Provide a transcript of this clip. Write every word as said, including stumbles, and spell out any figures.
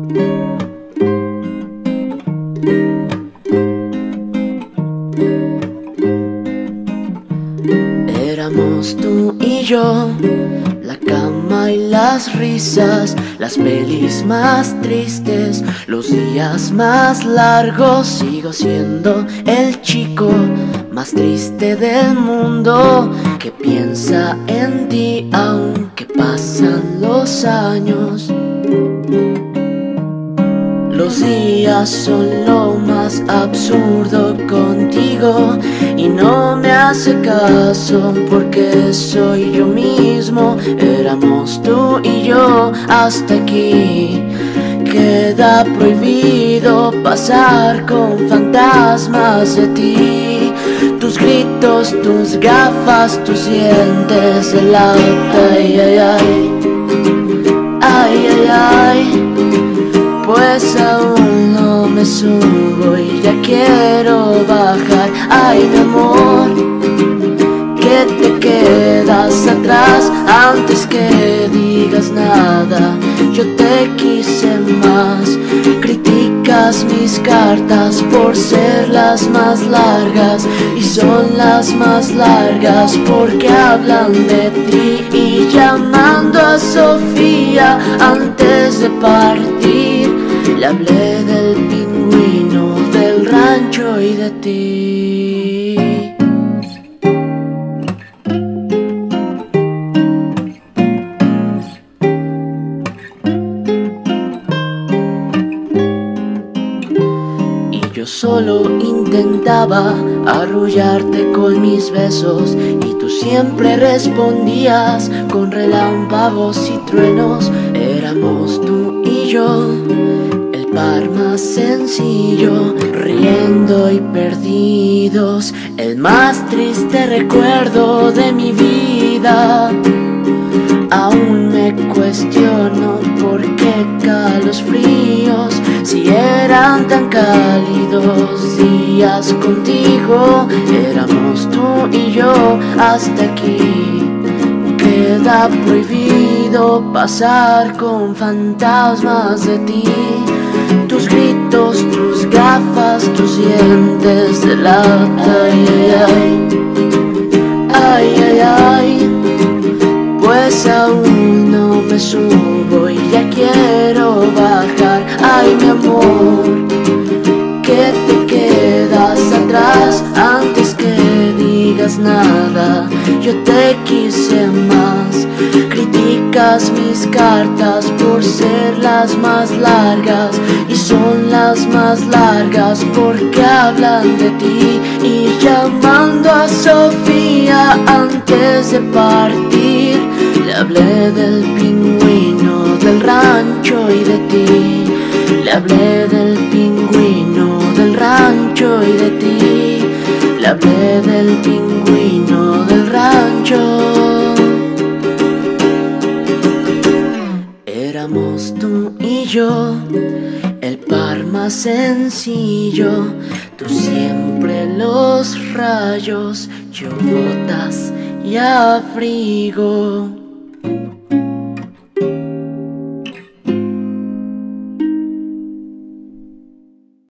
Éramos tú y yo, la cama y las risas, las pelis más tristes, los días más largos. Sigo siendo el chico más triste del mundo, que piensa en ti aunque pasan los años. Los días son lo más absurdo contigo y no me hace caso porque soy yo mismo. Éramos tú y yo hasta aquí. Queda prohibido pasar con fantasmas de ti. Tus gritos, tus gafas, tus dientes de lata. Ay, ay, ay, ay, ay, ay. Pues aún no me subo y ya quiero bajar. Ay, mi amor, que te quedas atrás antes que digas nada. Yo te quise más. Criticas mis cartas por ser las más largas, y son las más largas porque hablan de ti. Y llamando a Sofía antes de partir, le hablé del pingüino, del rancho y de ti. Y yo solo intentaba arrullarte con mis besos, y tú siempre respondías con relámpagos y truenos. Éramos tú y yo, el par más sencillo, riendo y perdidos, el más triste recuerdo de mi vida. Aún me cuestiono por qué calos fríos, si eran tan cálidos días contigo. Éramos tú y yo hasta aquí. Queda prohibido pasar con fantasmas de ti. Tus gritos, tus gafas, tus dientes de lata. Ay, ay, ay, ay, ay, ay. Pues aún no me subo y ya quiero bajar. Ay, mi amor, que te quedas atrás antes que digas nada. Yo te quise más. Criticas mis cartas por ser las más largas, y son las más largas porque hablan de ti. Y llamando a Sofía antes de partir, le hablé del pingüino, del rancho y de ti. Le hablé del pingüino, del rancho y de ti. Le hablé del pingüino, del rancho. Éramos tú y yo, el par más sencillo. Tú siempre los rayos, yo botas y abrigo.